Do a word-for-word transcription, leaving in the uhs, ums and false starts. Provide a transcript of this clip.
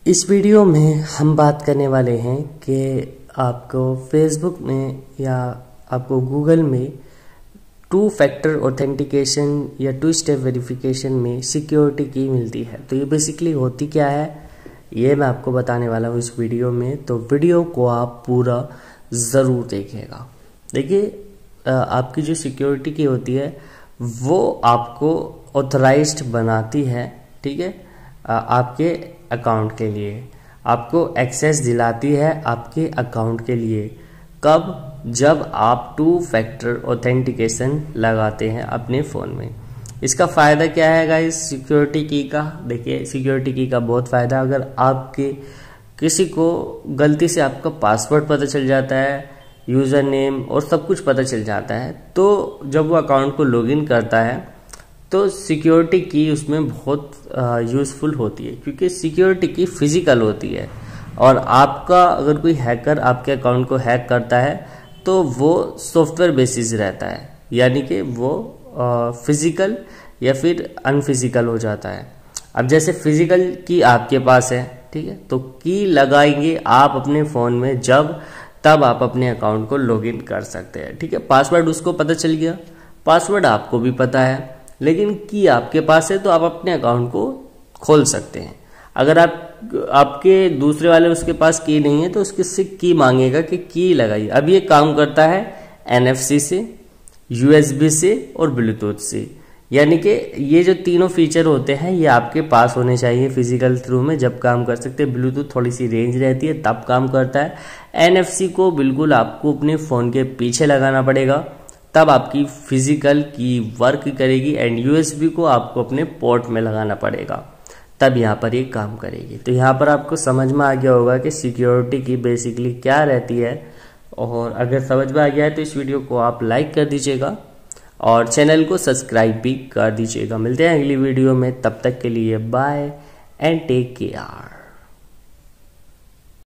इस वीडियो में हम बात करने वाले हैं कि आपको फेसबुक में या आपको गूगल में टू फैक्टर ऑथेंटिकेशन या टू स्टेप वेरिफिकेशन में सिक्योरिटी की मिलती है। तो ये बेसिकली होती क्या है ये मैं आपको बताने वाला हूँ इस वीडियो में। तो वीडियो को आप पूरा ज़रूर देखिएगा। देखिए आपकी जो सिक्योरिटी की होती है वो आपको ऑथराइज्ड बनाती है, ठीक है, आपके अकाउंट के लिए, आपको एक्सेस दिलाती है आपके अकाउंट के लिए। कब? जब आप टू फैक्टर ऑथेंटिकेशन लगाते हैं अपने फ़ोन में। इसका फ़ायदा क्या है गाइस सिक्योरिटी की का? देखिए सिक्योरिटी की का बहुत फ़ायदा। अगर आपके किसी को गलती से आपका पासवर्ड पता चल जाता है, यूज़र नेम और सब कुछ पता चल जाता है, तो जब वो अकाउंट को लॉगिन करता है तो सिक्योरिटी की उसमें बहुत यूज़फुल होती है, क्योंकि सिक्योरिटी की फिजिकल होती है। और आपका अगर कोई हैकर आपके अकाउंट को हैक करता है तो वो सॉफ्टवेयर बेसिस रहता है, यानी कि वो फिजिकल या फिर अनफिजिकल हो जाता है। अब जैसे फिजिकल की आपके पास है, ठीक है, तो की लगाएंगे आप अपने फ़ोन में जब तब आप अपने अकाउंट को लॉगिन कर सकते हैं, ठीक है। पासवर्ड उसको पता चल गया, पासवर्ड आपको भी पता है, लेकिन की आपके पास है तो आप अपने अकाउंट को खोल सकते हैं। अगर आप आपके दूसरे वाले उसके पास की नहीं है तो उसके से की मांगेगा कि की लगाइए। अब ये काम करता है एन एफ सी से, यू एस बी से और ब्लूटूथ से, यानी कि ये जो तीनों फीचर होते हैं ये आपके पास होने चाहिए फिजिकल थ्रू में जब काम कर सकते हैं। ब्लूटूथ थोड़ी सी रेंज रहती है तब काम करता है। एन एफ सी को बिल्कुल आपको अपने फ़ोन के पीछे लगाना पड़ेगा तब आपकी फिजिकल की वर्क करेगी। एंड यू एस बी को आपको अपने पोर्ट में लगाना पड़ेगा तब यहाँ पर ये काम करेगी। तो यहाँ पर आपको समझ में आ गया होगा कि सिक्योरिटी की बेसिकली क्या रहती है। और अगर समझ में आ गया है तो इस वीडियो को आप लाइक कर दीजिएगा और चैनल को सब्सक्राइब भी कर दीजिएगा। मिलते हैं अगली वीडियो में, तब तक के लिए बाय एंड टेक केयर।